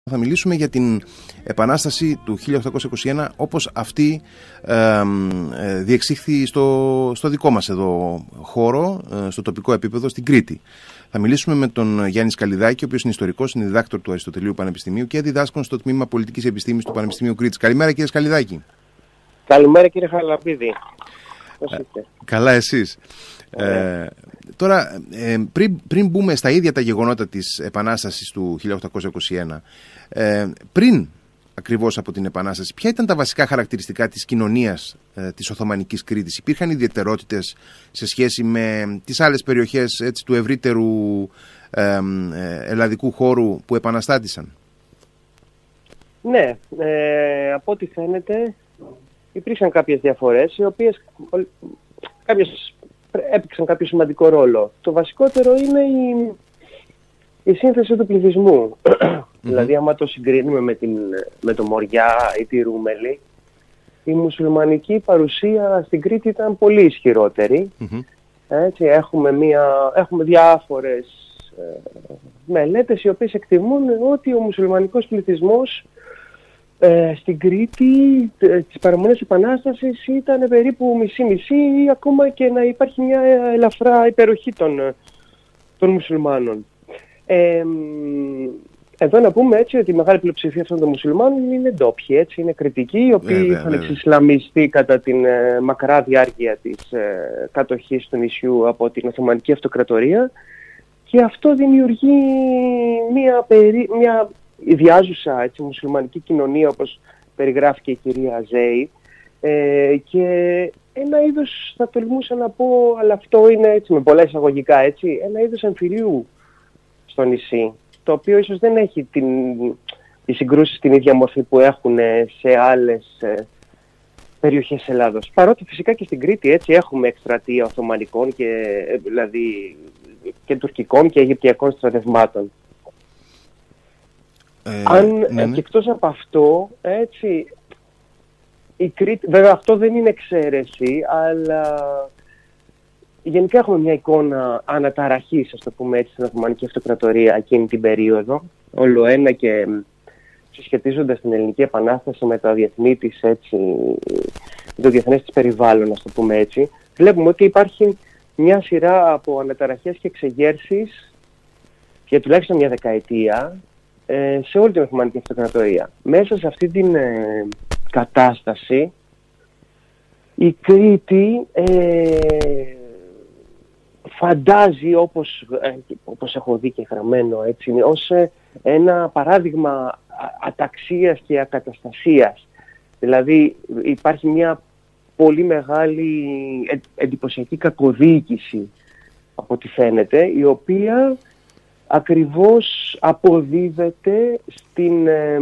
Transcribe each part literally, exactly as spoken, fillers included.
Θα μιλήσουμε για την Επανάσταση του χίλια οκτακόσια είκοσι ένα όπως αυτή ε, ε, διεξήχθη στο, στο δικό μας εδώ χώρο, ε, στο τοπικό επίπεδο, στην Κρήτη. Θα μιλήσουμε με τον Γιάννη Σκαλιδάκη, ο οποίος είναι ιστορικός, είναι διδάκτορ του Αριστοτελείου Πανεπιστημίου και διδάσκων στο τμήμα Πολιτικής Επιστήμης του Πανεπιστημίου Κρήτης. Καλημέρα, κύριε Σκαλιδάκη. Καλημέρα, κύριε Χαραλαμπίδη. Πώς είστε? Καλά, εσείς. Ε, τώρα, ε, πριν, πριν μπούμε στα ίδια τα γεγονότα της Επανάστασης του χίλια οκτακόσια είκοσι ένα, ε, πριν ακριβώς από την Επανάσταση, ποια ήταν τα βασικά χαρακτηριστικά της κοινωνίας ε, της Οθωμανικής Κρήτης? Υπήρχαν ιδιαιτερότητες σε σχέση με τις άλλες περιοχές, έτσι, του ευρύτερου ε, ε, ελλαδικού χώρου που επαναστάτησαν? Ναι, ε, από ό,τι φαίνεται υπήρξαν κάποιες διαφορές, οι οποίες κάποιες έπαιξαν κάποιο σημαντικό ρόλο. Το βασικότερο είναι η, η σύνθεση του πληθυσμού. Mm-hmm. Δηλαδή, άμα το συγκρίνουμε με, την, με το Μοριά ή τη Ρούμελη, η μουσουλμανική παρουσία στην Κρήτη ήταν πολύ ισχυρότερη. Mm-hmm. Έτσι, έχουμε, μια, έχουμε διάφορες ε, μελέτες οι οποίες εκτιμούν ότι ο μουσουλμανικός πληθυσμός Ε, στην Κρήτη ε, τις παραμονές Επανάστασης ήταν περίπου μισή-μισή ή ακόμα και να υπάρχει μια ελαφρά υπεροχή των, των μουσουλμάνων. Ε, εδώ να πούμε έτσι ότι η μεγάλη πλειοψηφία αυτών των μουσουλμάνων είναι ντόπιοι, έτσι, είναι κριτικοί, οι οποίοι βέβαια, είχαν εξισλαμιστεί κατά την ε, μακρά διάρκεια της ε, κατοχής του νησιού από την Οθωμανική Αυτοκρατορία, και αυτό δημιουργεί μια, περί, μια ιδιάζουσα, έτσι, μουσουλμανική κοινωνία, όπως περιγράφει και η κυρία Ζέη, ε, και ένα είδος, θα τολμούσα να πω, αλλά αυτό είναι έτσι με πολλά εισαγωγικά, έτσι, ένα είδος εμφυρίου στο νησί, το οποίο ίσως δεν έχει την, οι συγκρούσεις την ίδια μορφή που έχουν σε άλλες ε, περιοχές της Ελλάδος. Παρότι φυσικά και στην Κρήτη, έτσι, έχουμε εκστρατεία Οθωμανικών και, ε, δηλαδή, και τουρκικών και αιγυπτιακών στρατευμάτων. Ε, Αν ναι, ναι. Και εκτός από αυτό, έτσι, η Κρήτη, βέβαια αυτό δεν είναι εξαίρεση, αλλά γενικά έχουμε μια εικόνα αναταραχής, ας το πούμε έτσι, στην Οθωμανική Αυτοκρατορία εκείνη την περίοδο, όλο ένα και συσχετίζοντας την Ελληνική Επανάσταση με το διεθνή της, έτσι, το διεθνές της περιβάλλον, ας το πούμε έτσι, βλέπουμε ότι υπάρχει μια σειρά από αναταραχές και εξεγέρσεις για τουλάχιστον μια δεκαετία σε όλη την Οθωμανική Αυτοκρατορία. Μέσα σε αυτή την ε, κατάσταση η Κρήτη ε, φαντάζει, όπως, ε, όπως έχω δει και γραμμένο, έτσι, ως ε, ένα παράδειγμα αταξίας και ακαταστασίας. Δηλαδή υπάρχει μια πολύ μεγάλη ε, εντυπωσιακή κακοδιοίκηση, από ό,τι φαίνεται, η οποία ακριβώς αποδίδεται στην ε,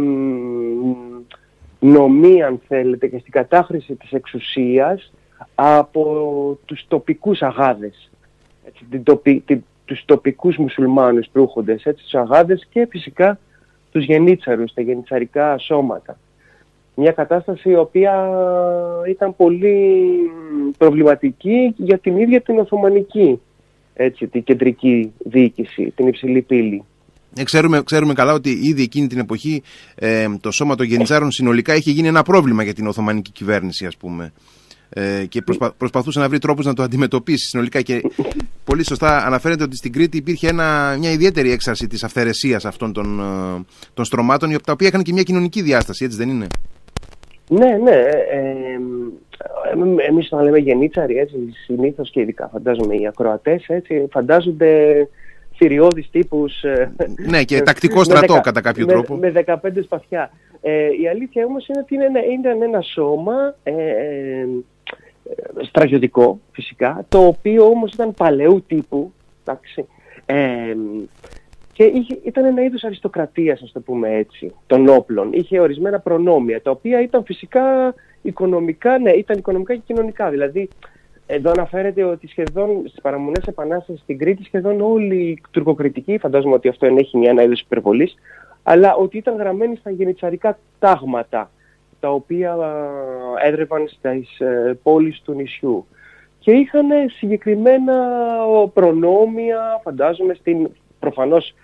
νομή, αν θέλετε, και στην κατάχρηση της εξουσίας από τους τοπικούς αγάδες, έτσι, την τοπι, την, τους τοπικούς μουσουλμάνους προύχοντες, έτσι, τους αγάδες, και φυσικά τους γενίτσαρους, τα γενιτσαρικά σώματα. Μια κατάσταση η οποία ήταν πολύ προβληματική για την ίδια την Οθωμανική, έτσι, την κεντρική διοίκηση, την υψηλή πύλη. Ε, ξέρουμε, ξέρουμε καλά ότι ήδη εκείνη την εποχή ε, το σώμα των γενιτσάρων συνολικά είχε γίνει ένα πρόβλημα για την Οθωμανική κυβέρνηση, ας πούμε. Ε, και προσπα, προσπαθούσε να βρει τρόπους να το αντιμετωπίσει συνολικά. Και πολύ σωστά αναφέρεται ότι στην Κρήτη υπήρχε ένα, μια ιδιαίτερη έξαρση της αυθαιρεσίας αυτών των, των στρωμάτων, τα οποία είχαν και μια κοινωνική διάσταση, έτσι δεν είναι? Ναι, ναι. Ε, εμείς όταν λέμε γενίτσαροι, έτσι, συνήθως και ειδικά φαντάζομαι οι ακροατές, έτσι, φαντάζονται θηριώδεις τύπους. Ναι, και τακτικό στρατό δεκα, κατά κάποιο με, τρόπο. Με δεκαπέντε σπαθιά. Ε, η αλήθεια όμως είναι ότι είναι, είναι ένα σώμα ε, ε, στρατιωτικό, φυσικά, το οποίο όμως ήταν παλαιού τύπου, εντάξει, ε, και είχε, ήταν ένα είδος αριστοκρατίας, ας το πούμε έτσι, των όπλων. Είχε ορισμένα προνόμια, τα οποία ήταν φυσικά οικονομικά, ναι, ήταν οικονομικά και κοινωνικά. Δηλαδή, εδώ αναφέρεται ότι σχεδόν στις παραμονές Επανάστασης στην Κρήτη, σχεδόν όλοι οι τουρκοκριτικοί, φαντάζομαι ότι αυτό ενέχει μια ένα είδος υπερβολής, αλλά ότι ήταν γραμμένοι στα γενιτσαρικά τάγματα, τα οποία έδρευαν στις πόλεις του νησιού. Και είχαν συγκεκριμένα προνόμια, φαντάζομαι, στην, προφανώς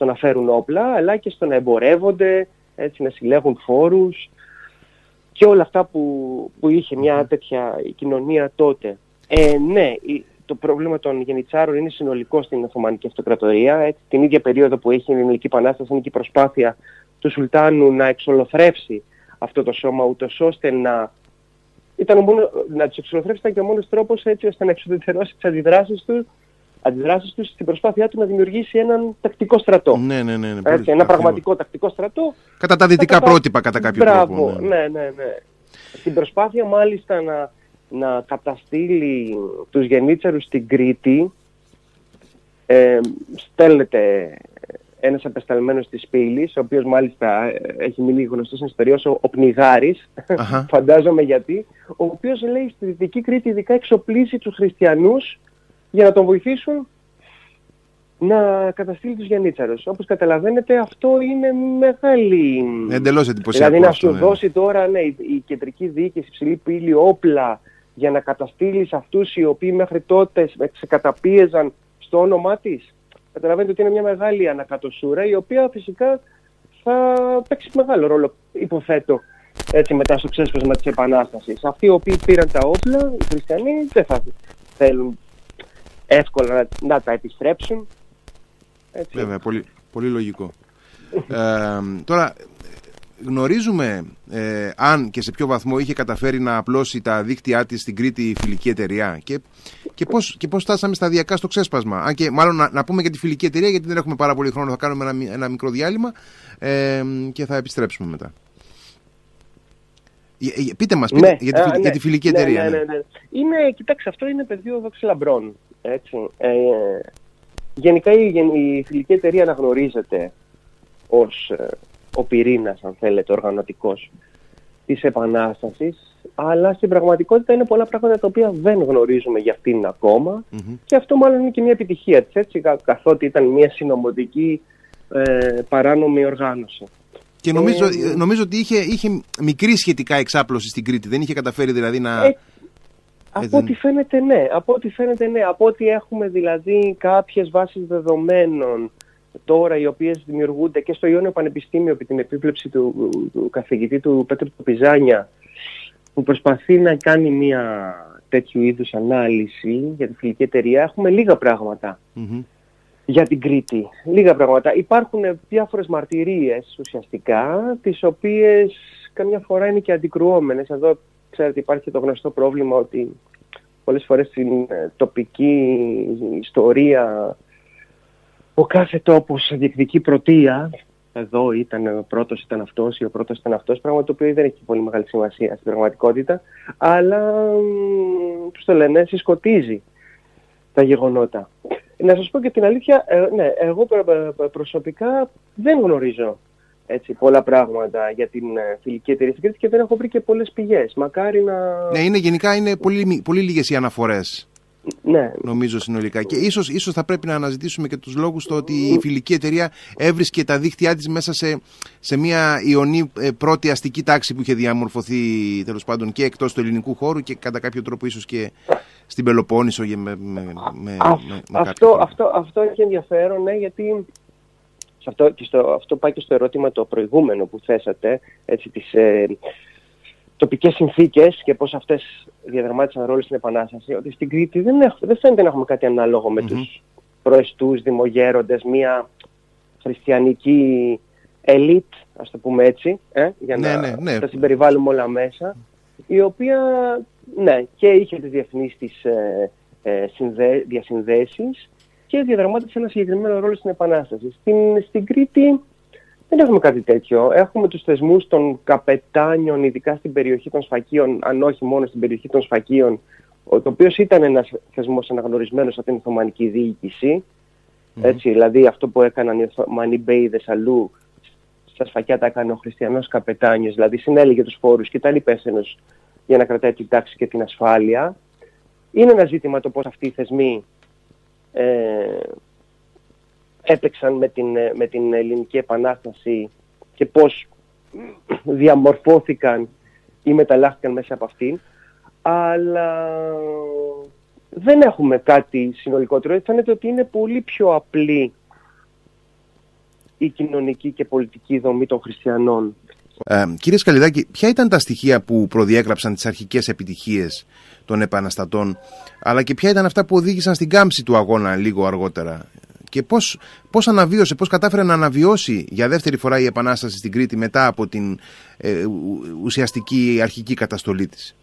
στο να φέρουν όπλα, αλλά και στο να εμπορεύονται, έτσι, να συλλέγουν φόρους και όλα αυτά που, που είχε μια τέτοια κοινωνία τότε. Ε, ναι, το πρόβλημα των γενιτσάρων είναι συνολικό στην Οθωμανική Αυτοκρατορία. Έτσι, την ίδια περίοδο που έχει η Ελληνική Επανάσταση, είναι και η προσπάθεια του Σουλτάνου να εξολοθρεύσει αυτό το σώμα, ούτως ώστε να, ήταν μόνο, να τους εξολοθρεύσει ήταν και ο μόνος τρόπος, έτσι ώστε να εξουδετερώσει τις αντιδράσεις του, αντιδράσεις του στην προσπάθειά του να δημιουργήσει έναν τακτικό στρατό. Ναι, ναι, ναι, ναι, έτσι, ένα πραγματικό τακτικό στρατό. Κατά τα δυτικά κατά... πρότυπα, κατά κάποιο Μπράβο, τρόπο. Ναι. ναι, ναι, ναι. Στην προσπάθεια μάλιστα να, να καταστήλει τους γενίτσαρους στην Κρήτη, ε, στέλνεται ένας απεσταλμένος της Πύλης, ο οποίος μάλιστα έχει μείνει γνωστός στην ιστορία ως ο Πνιγάρης, φαντάζομαι γιατί, ο οποίος λέει στη Δυτική Κρήτη ειδικά εξοπλίσει τους χριστιανούς για να τον βοηθήσουν να καταστήλει τους γενίτσαρους. Όπως καταλαβαίνετε, αυτό είναι μεγάλη... Εντελώς εντυπωσιακό. Δηλαδή να αυτό, σου ναι. δώσει τώρα ναι, η, η κεντρική διοίκηση, η ψηλή πύλη, όπλα για να καταστήλεις αυτούς οι οποίοι μέχρι τότε σε καταπίεζαν στο όνομά της. Καταλαβαίνετε ότι είναι μια μεγάλη ανακατοσούρα, η οποία φυσικά θα παίξει μεγάλο ρόλο, υποθέτω, έτσι, μετά στο ξέσπασμα της Επανάστασης. Αυτοί οι οποίοι πήραν τα όπλα, οι χριστιανοί, δεν θα θέλουν εύκολα να, να τα επιστρέψουν. Έτσι. Βέβαια, πολύ, πολύ λογικό. ε, τώρα, γνωρίζουμε ε, αν και σε ποιο βαθμό είχε καταφέρει να απλώσει τα δίκτυά της στην Κρήτη η φιλική εταιρεία και, και, πώς, και πώς φτάσαμε σταδιακά στο ξέσπασμα. Αν και μάλλον να, να πούμε για τη φιλική εταιρεία, γιατί δεν έχουμε πάρα πολύ χρόνο, θα κάνουμε ένα, ένα μικρό διάλειμμα ε, και θα επιστρέψουμε μετά. Πείτε μας, πείτε, ναι, για, τη, α, ναι, για τη φιλική ναι, εταιρεία. Ναι, ναι, ναι. Είναι, κοιτάξτε, αυτό είναι πεδίο δόξη λαμπρών. Έτσι. Ε, γενικά η, η φιλική εταιρεία αναγνωρίζεται ως ε, ο πυρήνας, αν θέλετε, οργανωτικός της Επανάστασης, αλλά στην πραγματικότητα είναι πολλά πράγματα τα οποία δεν γνωρίζουμε για αυτήν ακόμα mm-hmm. και αυτό μάλλον είναι και μια επιτυχία της, έτσι, καθότι ήταν μια συνωμοτική ε, παράνομη οργάνωση. Και νομίζω, ε, νομίζω ότι είχε, είχε μικρή σχετικά εξάπλωση στην Κρήτη. Δεν είχε καταφέρει δηλαδή να... Ε, από ό,τι φαίνεται ναι. Από ό,τι φαίνεται ναι. Από ό,τι έχουμε δηλαδή κάποιες βάσεις δεδομένων τώρα, οι οποίες δημιουργούνται και στο Ιόνιο Πανεπιστήμιο επί την επίβλεψη του, του, του καθηγητή του Πέτρου του Πιζάνια, που προσπαθεί να κάνει μια τέτοιου είδους ανάλυση για τη φιλική εταιρεία, έχουμε λίγα πράγματα. Mm-hmm. Για την Κρήτη. Λίγα πράγματα. Υπάρχουν διάφορες μαρτυρίες ουσιαστικά, τις οποίες καμιά φορά είναι και αντικρουόμενες. Εδώ, ξέρετε, υπάρχει το γνωστό πρόβλημα ότι πολλές φορές στην τοπική ιστορία ο κάθε τόπος διεκδικεί πρωτεία. Εδώ ήταν ο πρώτος, ήταν αυτός ή ο πρώτος ήταν αυτός, πράγμα το οποίο δεν έχει πολύ μεγάλη σημασία στην πραγματικότητα, αλλά τους το λένε, συσκοτίζει τα γεγονότα. Να σας πω και την αλήθεια, ε, ναι, εγώ προσωπικά δεν γνωρίζω έτσι, πολλά πράγματα για την ε, φιλική εταιρεία στην Κρήτη και δεν έχω βρει και πολλές πηγές. Μακάρι να... Ναι, είναι, γενικά είναι πολύ, πολύ λίγες οι αναφορές. Ναι. Νομίζω συνολικά. Και ίσως, ίσως θα πρέπει να αναζητήσουμε και τους λόγους στο ότι η φιλική εταιρεία έβρισκε τα δίχτυά της μέσα σε, σε μια ιονή ε, πρώτη αστική τάξη που είχε διαμορφωθεί τέλος πάντων και εκτός του ελληνικού χώρου και κατά κάποιο τρόπο ίσως και στην Πελοπόννησο. Με, με, με, Α, με, με αυτό, αυτό, αυτό έχει ενδιαφέρον, ναι, γιατί σε αυτό, και στο, αυτό πάει και στο ερώτημα το προηγούμενο που θέσατε, έτσι, τις ε, τοπικές συνθήκες και πώς αυτές διαδραμάτισαν ρόλο στην Επανάσταση, ότι στην Κρήτη δεν, έχ, δεν φαίνεται να έχουμε κάτι ανάλογο με mm-hmm. τους προεστούς, δημογέροντες, μια χριστιανική ελίτ, ας το πούμε έτσι, ε, για ναι, να ναι, ναι. τα συμπεριβάλλουμε όλα μέσα, η οποία, ναι, και είχε τις διεθνείς της ε, ε, συνδέ, διασυνδέσεις και διαδραμάτισε ένα συγκεκριμένο ρόλο στην Επανάσταση. Στην, στην Κρήτη δεν έχουμε κάτι τέτοιο. Έχουμε τους θεσμούς των καπετάνιων, ειδικά στην περιοχή των Σφακίων, αν όχι μόνο στην περιοχή των Σφακίων, ο οποίος ήταν ένας θεσμός αναγνωρισμένος από την Οθωμανική διοίκηση. Mm-hmm. Έτσι, δηλαδή αυτό που έκαναν οι Οθωμανοί μπέιδες αλλού, στα Σφακιά τα έκανε ο χριστιανός καπετάνιος, δηλαδή συνέλεγε τους φόρους και ήταν υπεύθυνος για να κρατάει την τάξη και την ασφάλεια. Είναι ένα ζήτημα το πώς αυτοί οι θεσμοί ε, έπαιξαν με την, με την Ελληνική Επανάσταση και πώς διαμορφώθηκαν ή μεταλλάχθηκαν μέσα από αυτήν. Αλλά δεν έχουμε κάτι συνολικότερο. Φαίνεται ότι είναι πολύ πιο απλή η κοινωνική και πολιτική δομή των χριστιανών. Ε, κύριε Σκαλιδάκη, ποια ήταν τα στοιχεία που προδιέγραψαν τις αρχικές επιτυχίες των επαναστατών, αλλά και ποια ήταν αυτά που οδήγησαν στην κάμψη του αγώνα λίγο αργότερα, και πώς, πώς αναβίωσε, πώς κατάφερε να αναβιώσει για δεύτερη φορά η Επανάσταση στην Κρήτη μετά από την ε, ουσιαστική αρχική καταστολή της?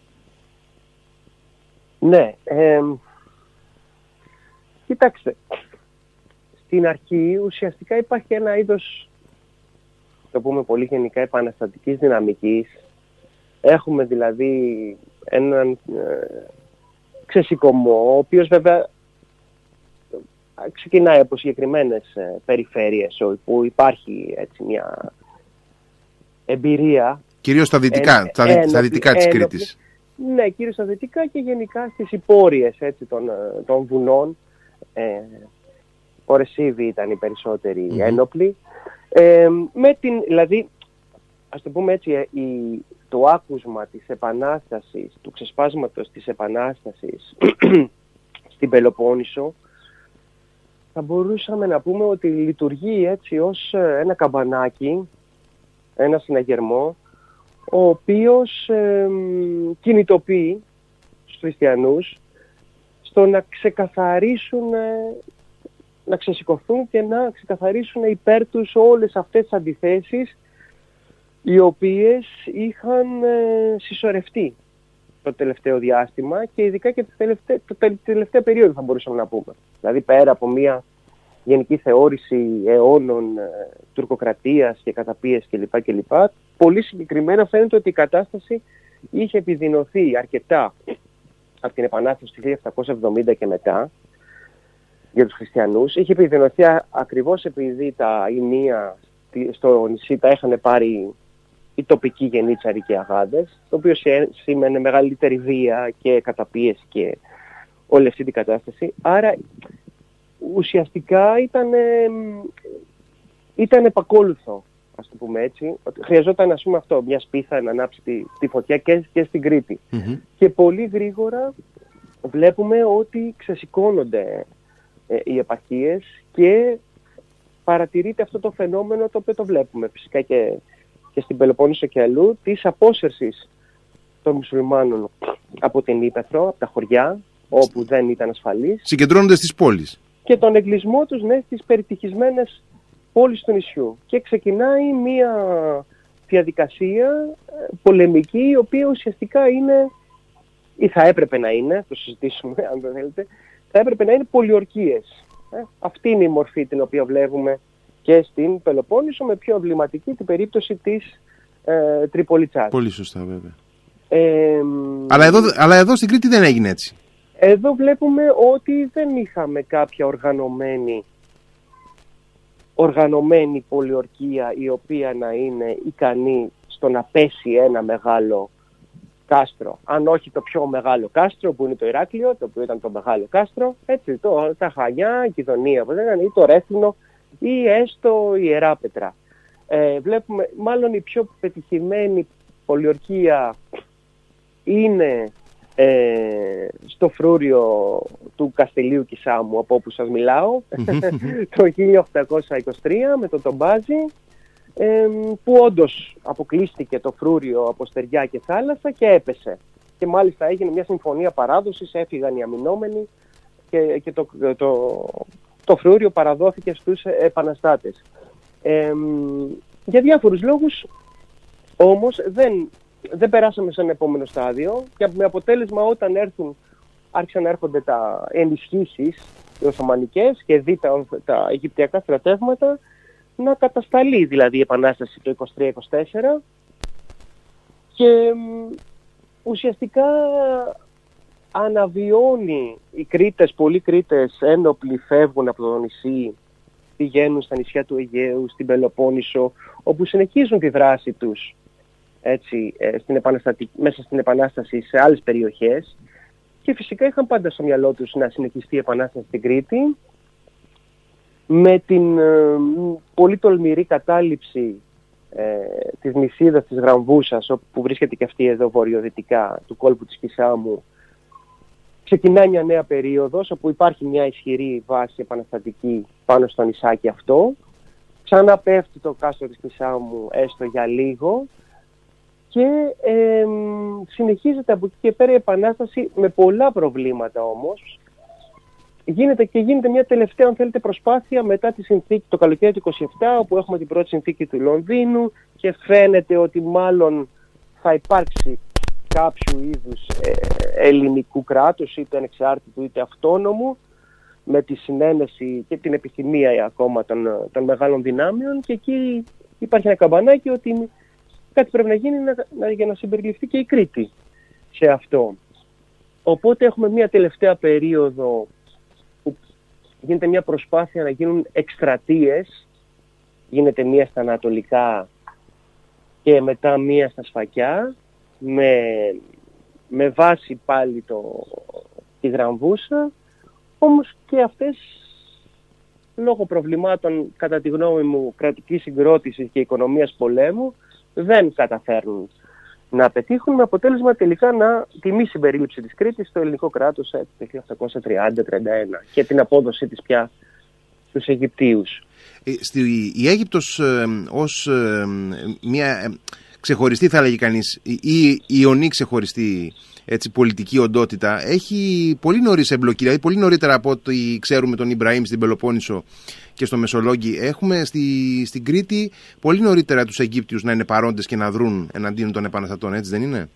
Ναι, ε, κοιτάξτε, στην αρχή ουσιαστικά υπάρχει ένα είδος, το πούμε πολύ γενικά, επαναστατικής δυναμικής. Έχουμε δηλαδή έναν ε, ξεσηκωμό, ο οποίος βέβαια ξεκινάει από συγκεκριμένες ε, περιφέρειες όπου υπάρχει έτσι μια εμπειρία. Κυρίως στα δυτικά, ε, στα, δι, στα δυτικά της Κρήτης. Ναι, κυρίως στα δυτικά και γενικά στις υπόρειες έτσι, των, των βουνών. Ε, ο Ρεσίβη ήταν οι περισσότεροι mm-hmm. ένοπλοι. Ε, με την, δηλαδή, ας το πούμε έτσι, η, το άκουσμα της Επανάστασης, του ξεσπάσματος της Επανάστασης στην Πελοπόννησο, θα μπορούσαμε να πούμε ότι λειτουργεί έτσι ως ένα καμπανάκι, ένα συναγερμό, ο οποίος ε, κινητοποιεί τους χριστιανούς στο να ξεκαθαρίσουν, ε, να ξεσηκωθούν και να ξεκαθαρίσουν υπέρ τους όλες αυτές τις αντιθέσεις οι οποίες είχαν ε, συσσωρευτεί το τελευταίο διάστημα και ειδικά και το τελευταίο, το τελευταίο περίοδο θα μπορούσαμε να πούμε. Δηλαδή πέρα από μια γενική θεώρηση αιώνων ε, τουρκοκρατίας και καταπίεσης κλπ. κλπ. Πολύ συγκεκριμένα φαίνεται ότι η κατάσταση είχε επιδεινωθεί αρκετά από την Επανάσταση του χίλια επτακόσια εβδομήντα και μετά για τους χριστιανούς. Είχε επιδεινωθεί ακριβώς επειδή τα ηνία στο νησί τα είχαν πάρει οι τοπικοί γενίτσαροι και αγάδες, το οποίο σήμαινε μεγαλύτερη βία και καταπίεση και όλη αυτή την κατάσταση. Άρα ουσιαστικά ήταν, ήταν επακόλουθο, ας το πούμε έτσι. Χρειαζόταν, ας πούμε, αυτό, μια σπίθα να ανάψει τη, τη φωτιά και, και στην Κρήτη. Mm-hmm. Και πολύ γρήγορα βλέπουμε ότι ξεσηκώνονται ε, οι επαρχίες και παρατηρείται αυτό το φαινόμενο το οποίο το βλέπουμε φυσικά και, και στην Πελοπόννησο και αλλού, της απόσυρσης των μουσουλμάνων από την Ύπαιθρο, από τα χωριά, όπου δεν ήταν ασφαλής. Συγκεντρώνονται στις πόλεις. Και τον εγκλισμό τους, ναι, στις περιτυχισμένες πόλεις του νησιού. Και ξεκινάει μια διαδικασία πολεμική, η οποία ουσιαστικά είναι, ή θα έπρεπε να είναι, το συζητήσουμε αν δεν θέλετε, θα έπρεπε να είναι πολιορκίες. Ε, αυτή είναι η μορφή την οποία βλέπουμε και στην Πελοπόννησο, με πιο εμβληματική την περίπτωση της ε, Τριπολιτσάς. Πολύ σωστά βέβαια. Ε, αλλά, εδώ, αλλά εδώ στην Κρήτη δεν έγινε έτσι. Εδώ βλέπουμε ότι δεν είχαμε κάποια οργανωμένη, οργανωμένη πολιορκία η οποία να είναι ικανή στο να πέσει ένα μεγάλο κάστρο. Αν όχι το πιο μεγάλο κάστρο που είναι το Ηράκλειο, το οποίο ήταν το μεγάλο κάστρο, έτσι, το, τα Χανιά, η Κιδωνία, ή το Ρέθινο ή έστω η Ιεράπετρα. Ε, βλέπουμε, μάλλον η πιο πετυχημένη πολιορκία είναι Ε, στο φρούριο του Καστελίου Κισάμου, από όπου σας μιλάω, το χίλια οκτακόσια είκοσι τρία με το Τομπάζι, ε, που όντως αποκλείστηκε το φρούριο από στεριά και θάλασσα και έπεσε. Και μάλιστα έγινε μια συμφωνία παράδοσης, έφυγαν οι αμυνόμενοι και, και το, το, το φρούριο παραδόθηκε στους επαναστάτες. Ε, για διάφορους λόγους όμως δεν... Δεν περάσαμε σε ένα επόμενο στάδιο και με αποτέλεσμα όταν έρθουν, άρχισαν να έρχονται τα ενισχύσεις, οι Οθωμανικές και δει τα, τα Αιγυπτιακά στρατεύματα, να κατασταλεί δηλαδή η Επανάσταση το είκοσι τρία είκοσι τέσσερα και ουσιαστικά αναβιώνει οι Κρήτες, πολλοί Κρήτες ένοπλοι φεύγουν από το νησί, πηγαίνουν στα νησιά του Αιγαίου, στην Πελοπόννησο, όπου συνεχίζουν τη δράση τους. Έτσι, στην μέσα στην Επανάσταση σε άλλες περιοχές και φυσικά είχαν πάντα στο μυαλό τους να συνεχιστεί η Επανάσταση στην Κρήτη με την ε, πολύ τολμηρή κατάληψη ε, της νησίδας της Γραμβούσας, όπου βρίσκεται και αυτή εδώ βορειοδυτικά του κόλπου της Κισάμου. Ξεκινάει μια νέα περίοδος όπου υπάρχει μια ισχυρή βάση επαναστατική πάνω στο νησάκι αυτό. ξαναπέφτει το κάστρο της Πισάμου έστω για λίγο και ε, συνεχίζεται από εκεί και πέρα η Επανάσταση με πολλά προβλήματα όμως. Γίνεται και γίνεται μια τελευταία, αν θέλετε, προσπάθεια μετά τη συνθήκη το καλοκαίρι του είκοσι επτά, όπου έχουμε την πρώτη συνθήκη του Λονδίνου και φαίνεται ότι μάλλον θα υπάρξει κάποιου είδους ε, ελληνικού κράτους, είτε ανεξάρτητου είτε αυτόνομου, με τη συνένεση και την επιθυμία ακόμα των, των μεγάλων δυνάμεων, και εκεί υπάρχει ένα καμπανάκι ότι κάτι πρέπει να γίνει να, να, για να συμπεριληφθεί και η Κρήτη σε αυτό. Οπότε έχουμε μια τελευταία περίοδο που γίνεται μια προσπάθεια να γίνουν εκστρατείες, γίνεται μία στα ανατολικά και μετά μία στα Σφακιά, με, με βάση πάλι το, τη Γραμβούσα, όμως και αυτές λόγω προβλημάτων, κατά τη γνώμη μου, κρατικής συγκρότησης και οικονομίας πολέμου, δεν καταφέρνουν να πετύχουν, με αποτέλεσμα τελικά να, τη μη συμπερίληψη της Κρήτης στο ελληνικό κράτος το χίλια οκτακόσια τριάντα τριάντα ένα και την απόδοσή της πια στους Αιγυπτίους. Ε, στη, η Αίγυπτος ε, ως ε, μια ε, ξεχωριστή, θα έλεγε κανείς, ή ιονή ξεχωριστή, έτσι, πολιτική οντότητα, έχει πολύ νωρίς εμπλοκή, δηλαδή πολύ νωρίτερα από ό,τι ξέρουμε τον Ιμπραήμ στην Πελοπόννησο και στο Μεσολόγγι. Έχουμε στη, στην Κρήτη πολύ νωρίτερα τους Αιγύπτιους να είναι παρόντες και να δρουν εναντίον των επαναστατών, έτσι δεν είναι?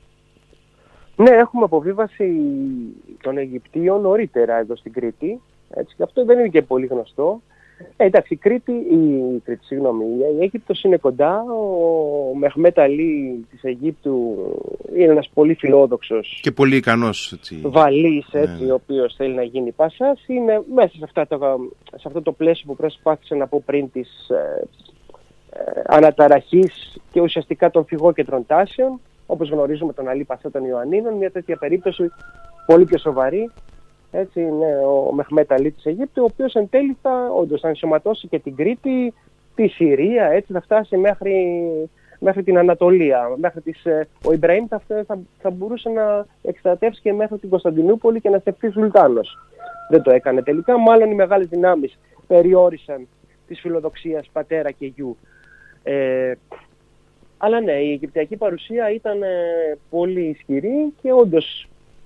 Ναι, έχουμε αποβίβαση των Αιγυπτίων νωρίτερα εδώ στην Κρήτη, έτσι, και αυτό δεν είναι και πολύ γνωστό. Ε, εντάξει, η Κρήτη, η, Κρήτη, συγγνώμη, η Αίγυπτος είναι κοντά. Ο Μεχμέτ Αλή της Αιγύπτου είναι ένας πολύ φιλόδοξος και πολύ ικανός, έτσι, βαλής, έτσι, ναι, ο οποίος θέλει να γίνει πάσας. Είναι μέσα σε, αυτά το, σε αυτό το πλαίσιο που προσπάθησε να πω πριν της ε, ε, αναταραχής και ουσιαστικά των φυγόκεντρων τάσεων, όπως γνωρίζουμε τον Αλή Πασά των Ιωαννίνων, μια τέτοια περίπτωση πολύ πιο σοβαρή. Έτσι είναι ο Μεχμέτ Αλή της Αιγύπτου, ο οποίος εν τέλει θα, όντως, θα ενσωματώσει και την Κρήτη, τη Συρία, έτσι θα φτάσει μέχρι, μέχρι την Ανατολία. Μέχρι τις, ο Ιμπραήμ θα, θα, θα μπορούσε να εκστρατεύσει και μέχρι την Κωνσταντινούπολη και να στεφτεί Σουλτάνος. Δεν το έκανε τελικά, μάλλον οι μεγάλες δυνάμεις περιόρισαν της φιλοδοξίας πατέρα και γιου. Ε, αλλά ναι, η Αιγυπτιακή παρουσία ήταν ε, πολύ ισχυρή και όντως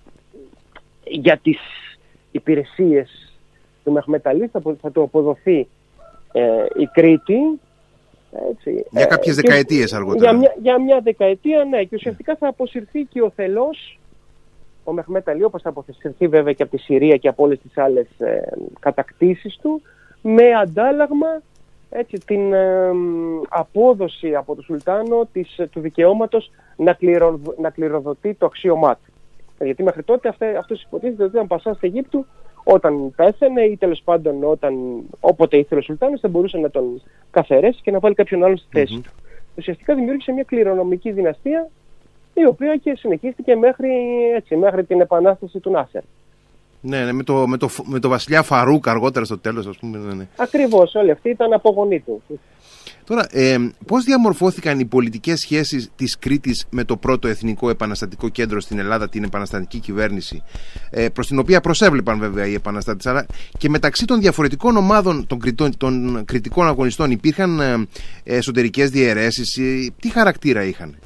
για τις υπηρεσίες του Μεχμέτ Αλή θα, θα του αποδοθεί ε, η Κρήτη. Έτσι, για κάποιες ε, δεκαετίες αργότερα. Για μια, για μια δεκαετία, ναι, και ουσιαστικά θα αποσυρθεί και ο θελός ο Μεχμέτ Αλή, όπως θα αποσυρθεί βέβαια και από τη Συρία και από όλες τις άλλες ε, κατακτήσεις του, με αντάλλαγμα, έτσι, την ε, απόδοση από τον Σουλτάνο της, του δικαιώματος να, κληρο, να κληροδοτεί το αξίωμά του. Γιατί μέχρι τότε αυτός υποτίθεται ότι ήταν πασάς της Αιγύπτου, όταν πέθανε ή τέλος πάντων όταν, όποτε ήθελε ο Σουλτάνος, θα μπορούσε να τον καθαιρέσει και να βάλει κάποιον άλλο στη θέση mm-hmm. του. Ουσιαστικά δημιούργησε μια κληρονομική δυναστεία, η οποία και συνεχίστηκε μέχρι, έτσι, μέχρι την επανάσταση του Νάσερ. Ναι, ναι, με, το, με, το, με το βασιλιά Φαρούκ αργότερα στο τέλος, ας πούμε. Ναι, ναι. Ακριβώς, όλοι αυτοί ήταν απογονοί του. Τώρα, ε, πώς διαμορφώθηκαν οι πολιτικές σχέσεις της Κρήτης με το πρώτο εθνικό επαναστατικό κέντρο στην Ελλάδα, την επαναστατική κυβέρνηση, ε, προς την οποία προσέβλεπαν βέβαια οι επαναστάτες, αλλά και μεταξύ των διαφορετικών ομάδων των, κριτών, των κριτικών αγωνιστών υπήρχαν ε, εσωτερικές διαιρέσεις, ε, τι χαρακτήρα είχαν?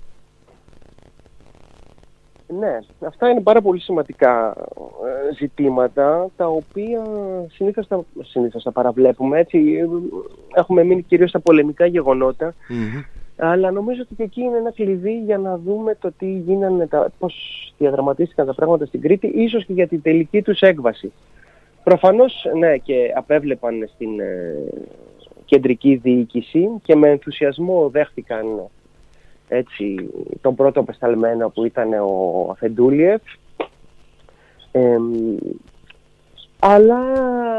Ναι, αυτά είναι πάρα πολύ σημαντικά ε, ζητήματα, τα οποία συνήθως τα, συνήθως τα παραβλέπουμε, έτσι, έχουμε μείνει κυρίως στα πολεμικά γεγονότα, mm-hmm. αλλά νομίζω ότι και εκεί είναι ένα κλειδί για να δούμε το τι γίνανε, τα, πώς διαδραματίστηκαν τα πράγματα στην Κρήτη, ίσως και για την τελική τους έκβαση. Προφανώς, ναι, και απέβλεπαν στην ε, κεντρική διοίκηση και με ενθουσιασμό δέχτηκαν, έτσι, τον πρώτο απεσταλμένο που ήταν ο Αφεντούλιεφ, ε, αλλά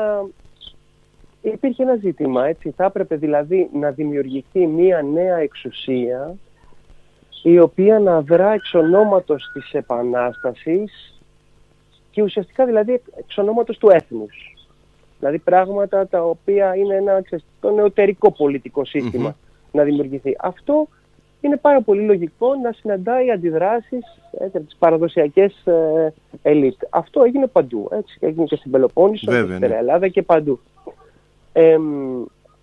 υπήρχε ένα ζήτημα, έτσι, θα έπρεπε δηλαδή να δημιουργηθεί μία νέα εξουσία η οποία να δρά εξ ονόματος της Επανάστασης και ουσιαστικά δηλαδή εξ ονόματος του έθνους. Δηλαδή πράγματα τα οποία είναι ένα το νεωτερικό πολιτικό σύστημα mm-hmm. να δημιουργηθεί. Αυτό είναι πάρα πολύ λογικό να συναντάει αντιδράσεις από τις παραδοσιακές ε, ελίτ. Αυτό έγινε παντού. Έτσι. Έγινε και στην Πελοπόννησο, στην ναι. Ελλάδα και παντού. Ε,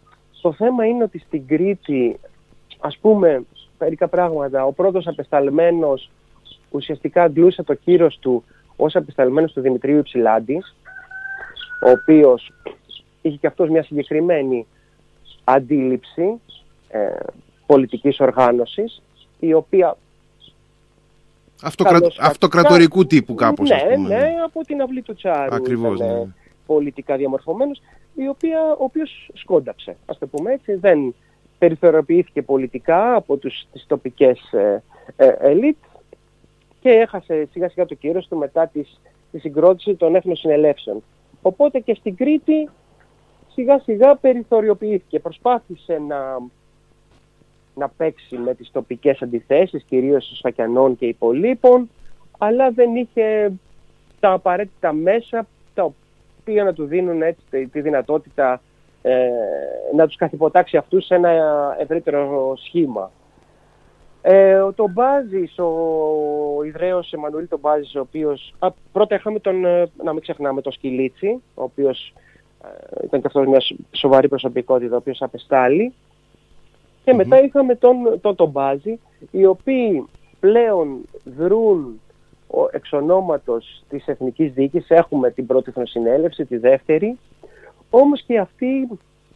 το θέμα είναι ότι στην Κρήτη, ας πούμε, μερικά πράγματα, ο πρώτος απεσταλμένος ουσιαστικά αντλούσε το κύρος του ως απεσταλμένος του Δημητρίου Υψηλάντη, ο οποίος είχε και αυτός μια συγκεκριμένη αντίληψη ε, πολιτικής οργάνωσης, η οποία... Αυτοκρα... Αυτοκρατορικού τύπου κάπως, ναι, ας πούμε. Ναι, από την αυλή του Τσάρου. Ακριβώς, ήταν, ναι. Πολιτικά διαμορφωμένος, η οποία, ο οποίος σκόνταψε, ας το πούμε έτσι, δεν περιθωριοποιήθηκε πολιτικά από τους, τις τοπικές ε, ε, ελίτ και έχασε σιγά σιγά το κύρος του μετά της, τη συγκρότηση των Εθνοσυνελεύσεων. Οπότε και στην Κρήτη σιγά σιγά περιθωριοποιήθηκε, προσπάθησε να, να παίξει με τις τοπικές αντιθέσεις, κυρίως των Σφακιανών και υπολείπων, αλλά δεν είχε τα απαραίτητα μέσα τα οποία να του δίνουν έτσι, τη, τη δυνατότητα ε, να τους καθυποτάξει αυτούς σε ένα ευρύτερο σχήμα. Ε, ο Τομπάζης, ο Ιδραίος Εμμανουήλ Τομπάζης, ο οποίος... Α, πρώτα είχαμε τον, να μην ξεχνάμε, τον Σκυλίτσι, ο οποίος ε, ήταν και αυτός μια σοβαρή προσωπικότητα, ο οποίος απεστάλλει. Και mm-hmm. μετά είχαμε τον, τον Τομπάζη, οι οποίοι πλέον δρούν εξ ονόματος της Εθνικής Διοίκησης. Έχουμε την πρώτη Εθνοσυνέλευση, τη δεύτερη. Όμως και αυτοί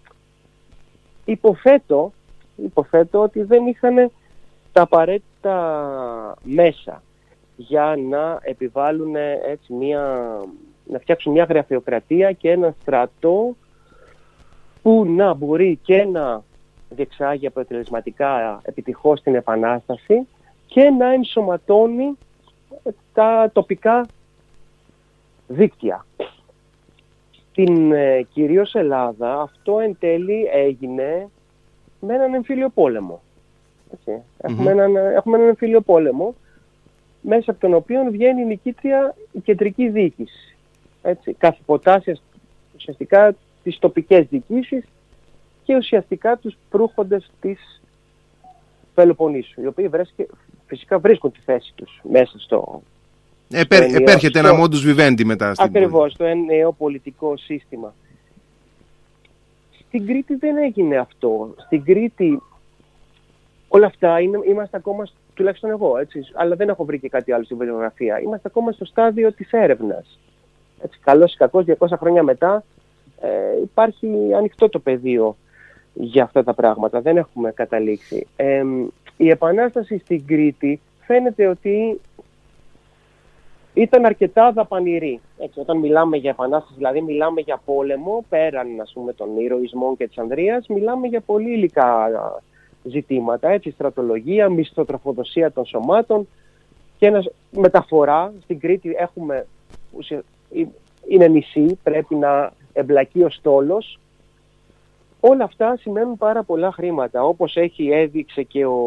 υποθέτω, υποθέτω ότι δεν είχαν τα απαραίτητα μέσα για να επιβάλλουν έτσι μια, να φτιάξουν μια γραφειοκρατία και ένα στρατό που να μπορεί και να διεξάγει αποτελεσματικά επιτυχώς την Επανάσταση και να ενσωματώνει τα τοπικά δίκτυα. Στην ε, κυρίως Ελλάδα αυτό εν τέλει έγινε με έναν εμφύλιο πόλεμο. Έτσι. Mm-hmm. Έχουμε, έναν, έχουμε έναν εμφύλιο πόλεμο μέσα από τον οποίο βγαίνει νικήτρια η κεντρική διοίκηση. Έτσι. Καθυποτάσσει ουσιαστικά τις τοπικές διοικήσεις και ουσιαστικά τους προύχοντες της Πελοποννήσου, οι οποίοι βρέσκε, φυσικά βρίσκουν τη θέση τους μέσα στο... Επέρ, στο επέρχεται στο, ένα modus vivendi μετά. Στην ακριβώς, το νέο πολιτικό σύστημα. Στην Κρήτη δεν έγινε αυτό. Στην Κρήτη όλα αυτά είναι, είμαστε ακόμα, τουλάχιστον εγώ, έτσι, αλλά δεν έχω βρει και κάτι άλλο στην βιβλιογραφία. Είμαστε ακόμα στο στάδιο της έρευνας. Έτσι, καλώς ή κακώς, διακόσια χρόνια μετά, ε, υπάρχει ανοιχτό το πεδίο για αυτά τα πράγματα. Δεν έχουμε καταλήξει. Ε, η Επανάσταση στην Κρήτη φαίνεται ότι ήταν αρκετά δαπανηρή. Έτσι, όταν μιλάμε για Επανάσταση, δηλαδή μιλάμε για πόλεμο, πέραν ας πούμε, των ηρωισμών και της Ανδρείας, μιλάμε για πολύ υλικά ζητήματα. Έτσι, στρατολογία, μισθοτροφοδοσία των σωμάτων και ένα μεταφορά. Στην Κρήτη έχουμε, είναι νησί, πρέπει να εμπλακεί ο στόλος. Όλα αυτά σημαίνουν πάρα πολλά χρήματα, όπως έχει έδειξε και ο,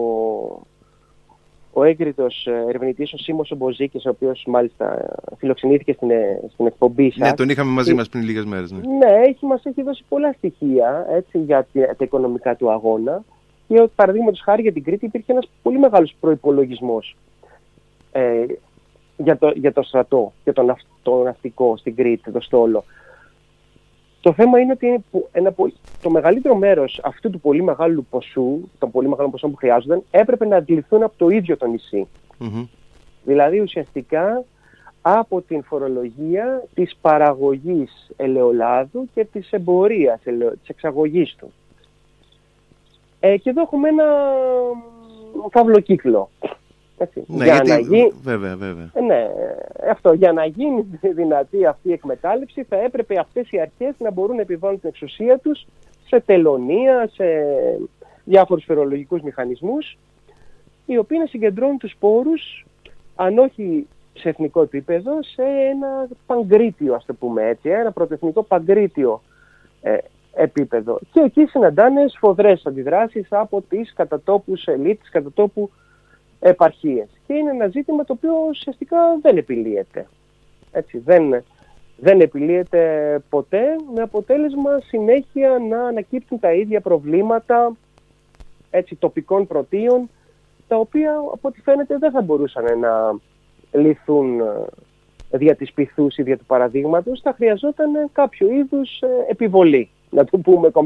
ο έγκριτος ερευνητής, ο Σίμος ο Μποζίκης, ο οποίος μάλιστα φιλοξενήθηκε στην, στην εκπομπή σας. Ναι, τον είχαμε μαζί μας πριν λίγες μέρες. Ναι, ναι έχει, μας έχει δώσει πολλά στοιχεία έτσι, για τα οικονομικά του αγώνα. Και παραδείγματος χάρη για την Κρήτη υπήρχε ένας πολύ μεγάλος προϋπολογισμός ε, για, το, για το στρατό και το, το ναυτικό στην Κρήτη, το στόλο. Το θέμα είναι ότι είναι ένα, το μεγαλύτερο μέρος αυτού του πολύ μεγάλου ποσού, των πολύ μεγάλων ποσών που χρειάζονταν, έπρεπε να αντιληφθούν από το ίδιο το νησί. Mm-hmm. Δηλαδή ουσιαστικά από την φορολογία της παραγωγής ελαιολάδου και της εμπορίας, της εξαγωγής του. Ε, και εδώ έχουμε ένα φαύλο κύκλο. Έτσι. Ναι, για γιατί... να γίνει... βέβαια, βέβαια. Ναι, αυτό, για να γίνει δυνατή αυτή η εκμετάλλευση θα έπρεπε αυτές οι αρχές να μπορούν να επιβάλλουν την εξουσία τους σε τελωνία, σε διάφορους φορολογικούς μηχανισμούς, οι οποίοι να συγκεντρώνουν τους πόρους, αν όχι σε εθνικό επίπεδο, σε ένα παγκρίτιο, ας το πούμε έτσι, ένα πρωτοεθνικό παγκρίτιο ε, επίπεδο. Και εκεί συναντάνε σφοδρές αντιδράσεις από τις κατατόπους ελίτ, τις κατατόπου επαρχίες. Και είναι ένα ζήτημα το οποίο ουσιαστικά δεν επιλύεται. Έτσι, δεν, δεν επιλύεται ποτέ, με αποτέλεσμα συνέχεια να ανακύπτουν τα ίδια προβλήματα έτσι, τοπικών πρωτείων, τα οποία από ό,τι φαίνεται δεν θα μπορούσαν να λυθούν δια της πειθούς ή δια του παραδείγματος, θα χρειαζόταν κάποιο είδους επιβολή, να το πούμε κομψά.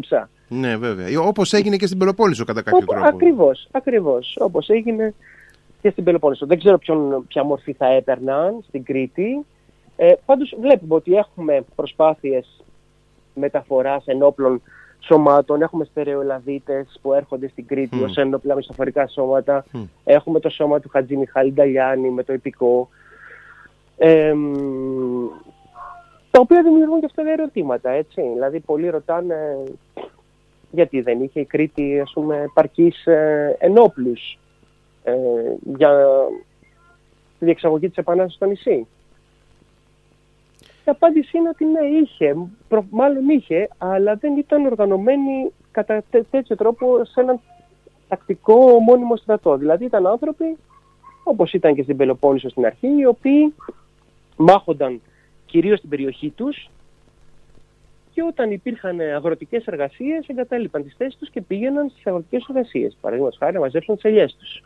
Ναι, βέβαια. Όπως έγινε και στην Πελοπόννησο κατά κάποιο Οπό, τρόπο. Ακριβώς, ακριβώς. Όπως έγινε και στην Πελοπόννησο. Δεν ξέρω ποιον, ποια μορφή θα έπαιρναν στην Κρήτη. Ε, πάντως βλέπουμε ότι έχουμε προσπάθειες μεταφοράς ενόπλων σωμάτων. Έχουμε στερεοελαδίτες που έρχονται στην Κρήτη mm. ως ένοπλα μισθοφορικά σώματα. Mm. Έχουμε το σώμα του Χατζη Μιχάλη Νταλιάνη με το υπηκό. Ε, τα οποία δημιουργούν και αυτά τα ερωτήματα, έτσι. Δηλαδή πολλοί ρωτάνε γιατί δεν είχε η Κρήτη, ας πούμε, επαρκείς ε, ενόπλους ε, για τη διεξαγωγή της Επανάστασης στο νησί. Η απάντηση είναι ότι ναι, είχε, προ, μάλλον είχε, αλλά δεν ήταν οργανωμένη κατά τέ, τέτοιο τρόπο σε έναν τακτικό μόνιμο στρατό. Δηλαδή ήταν άνθρωποι, όπως ήταν και στην Πελοπόννησο στην αρχή, οι οποίοι μάχονταν κυρίως στην περιοχή τους και όταν υπήρχαν αγροτικές εργασίες εγκατέλειπαν τις θέσεις τους και πήγαιναν στις αγροτικές εργασίες. Παραδείγματος χάρη να μαζέψουν τις ελιές τους.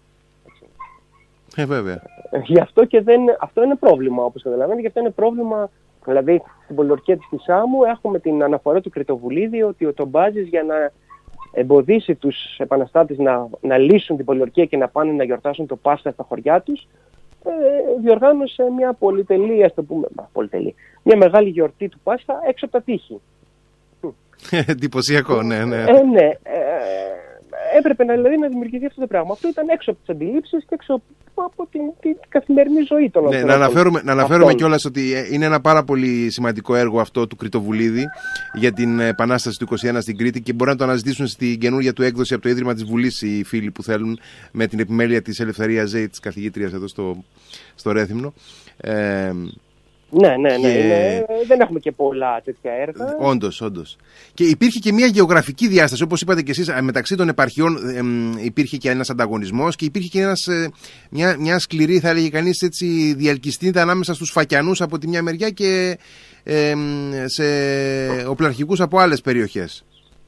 Ε, βέβαια. Γι' αυτό και δεν, αυτό είναι πρόβλημα, όπως καταλαβαίνετε, γι' αυτό είναι πρόβλημα. Δηλαδή, στην πολιορκία της Νησάμου έχουμε την αναφορά του Κρητοβουλίδη ότι ο Τομπάζης για να εμποδίσει τους επαναστάτες να, να λύσουν την πολιορκία και να πάνε να γιορτάσουν το Πάσχα στα χωριά τους, ε, διοργάνωσε μια πολυτελή, ας το πούμε, πολυτελή, μια μεγάλη γιορτή του Πάσχα έξω από τα τείχη. Εντυπωσιακό, ναι, ναι. Ε, ναι. Ε, έπρεπε να, δηλαδή, να δημιουργηθεί αυτό το πράγμα. Αυτό ήταν έξω από τις αντιλήψεις και έξω από την, την καθημερινή ζωή των ανθρώπων. Ναι, να αναφέρουμε, να αναφέρουμε κιόλας ότι είναι ένα πάρα πολύ σημαντικό έργο αυτό του Κρητοβουλίδη για την Επανάσταση του είκοσι ένα στην Κρήτη και μπορεί να το αναζητήσουν στην καινούργια του έκδοση από το Ίδρυμα της Βουλής οι φίλοι που θέλουν, με την επιμέλεια της Ελευθερίας Ζέη, της καθηγήτριας εδώ στο, στο Ρέθυμνο. Ε, Ναι, ναι, ναι. Και... Είναι... δεν έχουμε και πολλά τέτοια έργα. Όντως, όντως. Και υπήρχε και μια γεωγραφική διάσταση, όπως είπατε και εσείς, μεταξύ των επαρχιών ε, ε, υπήρχε και ένας ανταγωνισμός και υπήρχε και ένας, ε, μια, μια σκληρή, θα έλεγε κανείς έτσι, διαλκυστίνητα ανάμεσα στους φακιανούς από τη μια μεριά και ε, σε οπλαρχικούς από άλλες περιοχές.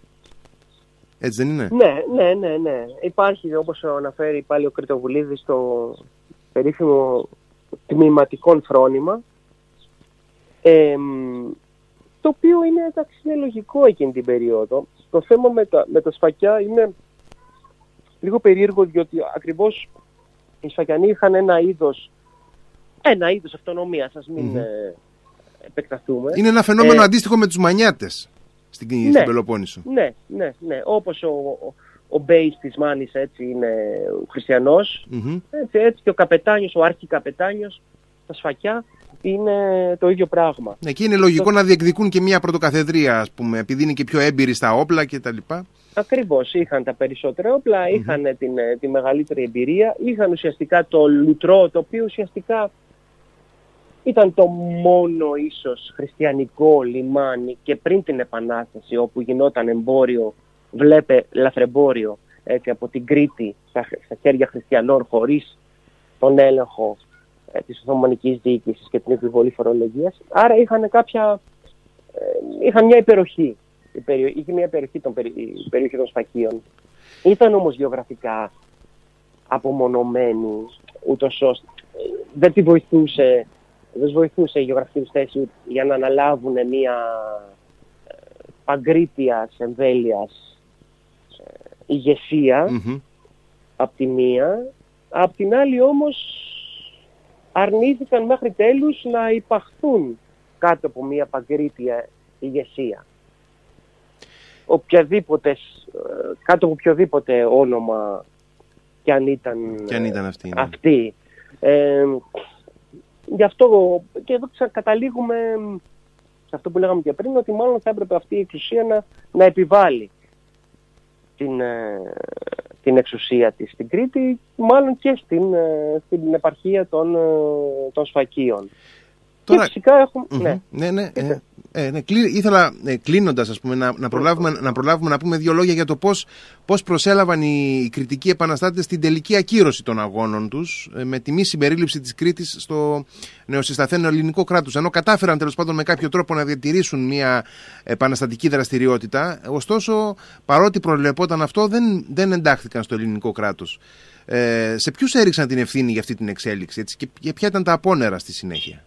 Έτσι δεν είναι? Ναι, ναι, ναι, ναι. Υπάρχει, όπως αναφέρει πάλι ο Κρητοβουλίδης, στο περίφημο τμηματικών φρόνημα. Ε, το οποίο είναι, εντάξει, είναι λογικό εκείνη την περίοδο. Το θέμα με τα, με τα σφακιά είναι λίγο περίεργο, διότι ακριβώς οι σφακιανοί είχαν ένα είδος ένα είδος αυτονομίας, ας μην mm-hmm. ε, επεκταθούμε. Είναι ένα φαινόμενο ε, αντίστοιχο με τους Μανιάτες στην, ναι, στην Πελοπόννησο. Ναι, ναι, ναι. Όπως ο, ο, ο Μπέης της Μάνης, έτσι, είναι χριστιανός, mm-hmm. έτσι, έτσι και ο καπετάνιος, ο αρχικαπετάνιος, τα σφακιά είναι το ίδιο πράγμα. Ναι, και είναι λογικό το... να διεκδικούν και μια πρωτοκαθεδρία, ας πούμε, επειδή είναι και πιο έμπειροι στα όπλα κτλ. Ακριβώς, είχαν τα περισσότερα όπλα, είχαν mm-hmm. την, τη μεγαλύτερη εμπειρία, είχαν ουσιαστικά το λουτρό, το οποίο ουσιαστικά ήταν το μόνο ίσως χριστιανικό λιμάνι και πριν την Επανάσταση, όπου γινόταν εμπόριο, βλέπε λαθρεμπόριο, έτσι, από την Κρήτη στα, στα χέρια χριστιανών χωρίς τον έλεγχο της Οθωμανικής διοίκησης και την επιβολή φορολογίας. Άρα είχαν κάποια, ε, είχαν μια υπεροχή, η περιο, είχε μια υπεροχή των, η περιοχή των σφακίων. Ήταν όμως γεωγραφικά απομονωμένη, ούτως ώστε δεν τη βοηθούσε, δεν βοηθούσε η γεωγραφική θέση για να αναλάβουν μια ε, παγκρίτιας εμβέλειας ε, ηγεσία mm-hmm. απ' τη μία, απ' την άλλη όμως αρνήθηκαν μέχρι τέλους να υπαχθούν κάτω από μια παγκρίτια ηγεσία. Οποιαδήποτε, κάτω από οποιοδήποτε όνομα κι αν ήταν, κι αν ήταν αυτή. Ναι. αυτή. Ε, γι' αυτό και εδώ καταλήγουμε σε αυτό που λέγαμε και πριν, ότι μάλλον θα έπρεπε αυτή η εξουσία να, να επιβάλλει την, την εξουσία της στην Κρήτη, μάλλον και στην, στην επαρχία των, των Σφακίων. Τώρα... Και φυσικά έχουμε... Mm-hmm. Ναι, ναι, ναι, ε, ε, ναι. Ήθελα ε, κλείνοντας, ας πούμε, να, να, προλάβουμε, mm-hmm. να προλάβουμε να πούμε δύο λόγια για το πώς, πώς προσέλαβαν οι, οι κριτικοί επαναστάτες στην τελική ακύρωση των αγώνων τους, ε, με τη μη συμπερίληψη της Κρήτης στο νεοσυσταθέν ελληνικό κράτος. Ενώ κατάφεραν τέλος πάντων με κάποιο τρόπο να διατηρήσουν μια επαναστατική δραστηριότητα, ωστόσο παρότι προβλεπόταν αυτό δεν, δεν εντάχθηκαν στο ελληνικό κράτος. Ε, σε ποιους έριξαν την ευθύνη για αυτή την εξέλιξη, έτσι, και ποια ήταν τα απόνερα στη συνέχεια?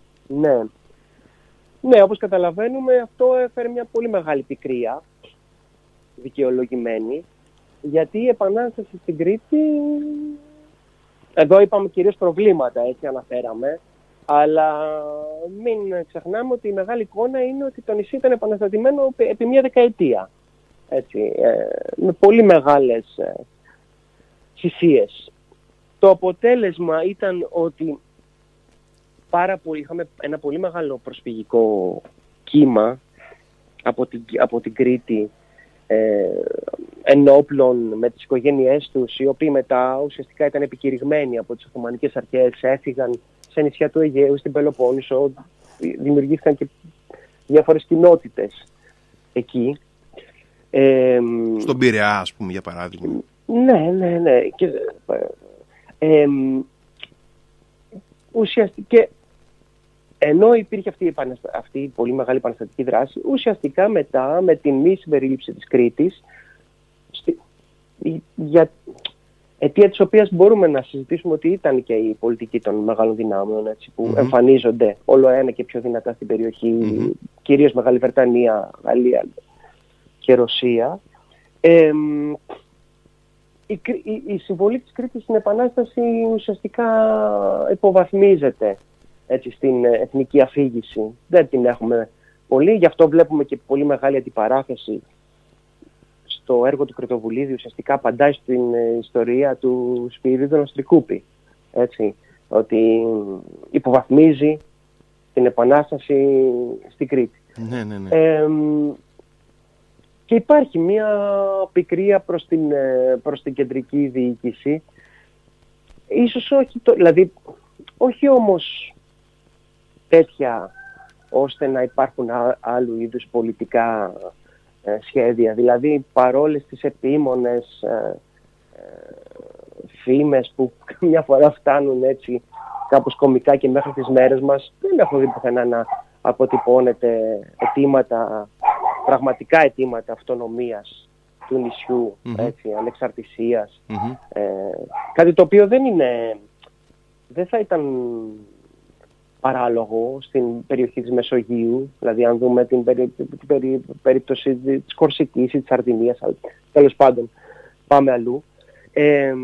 Ναι. Ναι, όπως καταλαβαίνουμε, αυτό έφερε μια πολύ μεγάλη πικρία δικαιολογημένη, γιατί η Επανάσταση στην Κρήτη, εδώ είπαμε κυρίως προβλήματα, έτσι αναφέραμε, αλλά μην ξεχνάμε ότι η μεγάλη εικόνα είναι ότι το νησί ήταν επαναστατημένο επί μία δεκαετία. Έτσι, ε, με πολύ μεγάλες ε, θυσίες. Το αποτέλεσμα ήταν ότι πάρα πολύ, είχαμε ένα πολύ μεγάλο προσφυγικό κύμα από την, από την Κρήτη, ε, ενόπλων με τις οικογένειές τους, οι οποίοι μετά ουσιαστικά ήταν επικηρυγμένοι από τις Οθωμανικές αρχές, έφυγαν σε νησιά του Αιγαίου, στην Πελοπόννησο, δημιουργήθηκαν και διάφορες κοινότητες εκεί. Ε, Στον Πειραιά, ας πούμε, για παράδειγμα. Ναι, ναι, ναι. Και, ε, ουσιαστικά, ενώ υπήρχε αυτή η, επαναστα... αυτή η πολύ μεγάλη επαναστατική δράση, ουσιαστικά μετά, με την μη συμπερίληψη της Κρήτης, στη... για αιτία της οποίας μπορούμε να συζητήσουμε ότι ήταν και η πολιτική των μεγάλων δυνάμεων, έτσι, που mm-hmm. εμφανίζονται όλο ένα και πιο δυνατά στην περιοχή, mm-hmm. κυρίως Μεγάλη Βρετανία, Γαλλία και Ρωσία. Ε, η, η, η συμβολή της Κρήτης στην Επανάσταση ουσιαστικά υποβαθμίζεται, έτσι, στην εθνική αφήγηση. Δεν την έχουμε πολύ, γι' αυτό βλέπουμε και πολύ μεγάλη αντιπαράθεση στο έργο του Κρητοβουλίδη. Ουσιαστικά απαντάει στην ιστορία του Σπυρίδωνα Νοστρικούπη. Έτσι, ότι υποβαθμίζει την Επανάσταση στην Κρήτη. Ναι, ναι, ναι. Ε, και υπάρχει μια πικρία προς την, προς την κεντρική διοίκηση. Ίσως όχι, το, δηλαδή, όχι όμως τέτοια ώστε να υπάρχουν α, άλλου είδους πολιτικά ε, σχέδια. Δηλαδή, παρόλες τις επίμονες ε, ε, φήμες που καμιά φορά φτάνουν έτσι κάπως κωμικά και μέχρι τις μέρες μας, δεν έχω δει πουθενά να αποτυπώνεται αιτήματα, πραγματικά αιτήματα αυτονομίας του νησιού, mm-hmm. έτσι, ανεξαρτησίας. Mm-hmm. Ε, κάτι το οποίο δεν είναι, δεν θα ήταν παράλογο στην περιοχή της Μεσογείου, δηλαδή αν δούμε την, περί, την περί, περίπτωση της Κορσικής ή της Σαρδινίας, τέλος πάντων πάμε αλλού. Ε,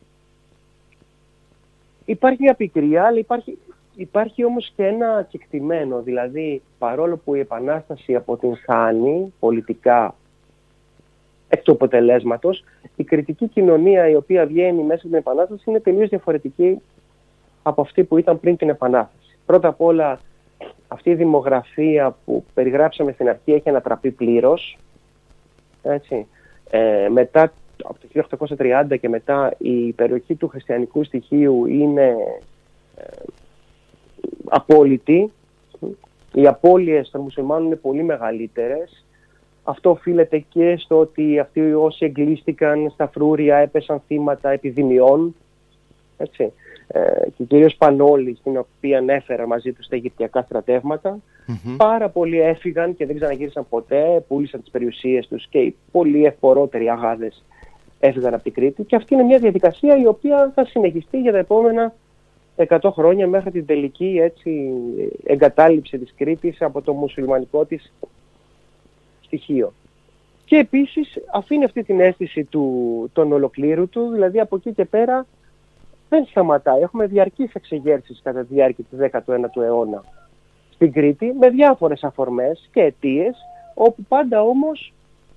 υπάρχει μια πικρία, αλλά υπάρχει, υπάρχει όμως και ένα κεκτημένο, δηλαδή παρόλο που η Επανάσταση αποτυγχάνει πολιτικά εκ του αποτελέσματος, η κριτική κοινωνία η οποία βγαίνει μέσα στην Επανάσταση είναι τελείως διαφορετική από αυτή που ήταν πριν την Επανάσταση. Πρώτα απ' όλα, αυτή η δημογραφία που περιγράψαμε στην αρχή έχει ανατραπεί πλήρως. Έτσι. Ε, μετά, από το χίλια οκτακόσια τριάντα και μετά, η περιοχή του χριστιανικού στοιχείου είναι ε, απόλυτη. Οι απώλειες των μουσουλμάνων είναι πολύ μεγαλύτερες. Αυτό οφείλεται και στο ότι αυτοί όσοι εγκλείστηκαν στα φρούρια έπεσαν θύματα επιδημιών. Έτσι. Ε, και κυρίως Πανόλη, στην οποία έφεραν μαζί τους τα Αιγυπτιακά στρατεύματα. Mm-hmm. Πάρα πολλοί έφυγαν και δεν ξαναγύρισαν ποτέ, πούλησαν τις περιουσίες τους και οι πολύ ευπορότεροι αγάδες έφυγαν από την Κρήτη. Και αυτή είναι μια διαδικασία η οποία θα συνεχιστεί για τα επόμενα εκατό χρόνια μέχρι την τελική, έτσι, εγκατάλειψη της Κρήτης από το μουσουλμανικό της στοιχείο. Και επίσης αφήνει αυτή την αίσθηση του, των ολοκλήρου του, δηλαδή από εκεί και πέρα δεν σταματάει. Έχουμε διαρκείς εξεγέρσεις κατά τη διάρκεια του δέκατου ένατου αιώνα στην Κρήτη, με διάφορες αφορμές και αιτίες, όπου πάντα όμως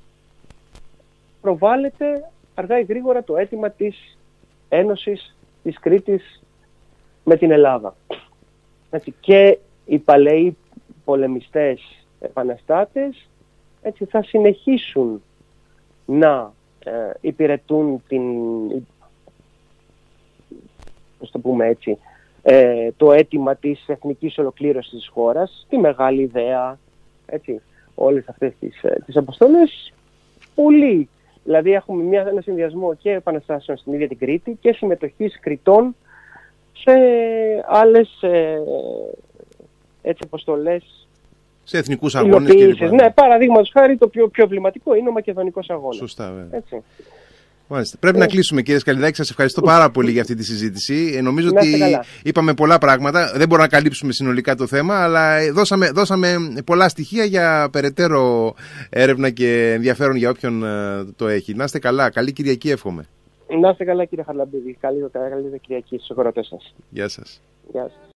προβάλλεται αργά ή γρήγορα το αίτημα της ένωσης της Κρήτης με την Ελλάδα. Έτσι, και οι παλαιοί πολεμιστές επαναστάτες, έτσι, θα συνεχίσουν να ε, υπηρετούν την, πώς το πούμε έτσι, ε, το αίτημα της εθνικής ολοκλήρωσης της χώρας, τη μεγάλη ιδέα, έτσι, όλες αυτές τις, τις αποστολές. Πολύ. Δηλαδή έχουμε μια, ένα συνδυασμό και επαναστάσεων στην ίδια την Κρήτη και συμμετοχής Κρητών σε άλλες ε, έτσι, αποστολές. Σε εθνικούς αγώνες κλπ. Ναι, παραδείγματος χάρη το πιο, πιο εμβληματικό είναι ο Μακεδονικός αγώνας. Σωστά, βέβαια. Έτσι. Μάλιστα. Πρέπει ναι. να κλείσουμε, κύριε Σκαλιδάκη. Σας ευχαριστώ πάρα πολύ για αυτή τη συζήτηση. Ε, νομίζω ότι καλά. είπαμε πολλά πράγματα. Δεν μπορούμε να καλύψουμε συνολικά το θέμα, αλλά δώσαμε, δώσαμε πολλά στοιχεία για περαιτέρω έρευνα και ενδιαφέρον για όποιον το έχει. Να είστε καλά. Καλή Κυριακή, εύχομαι. Να είστε καλά, κύριε Χαρλαμπίδη. Καλή, καλή Κυριακή στους αγορατές σας. Γεια σας. Γεια σας.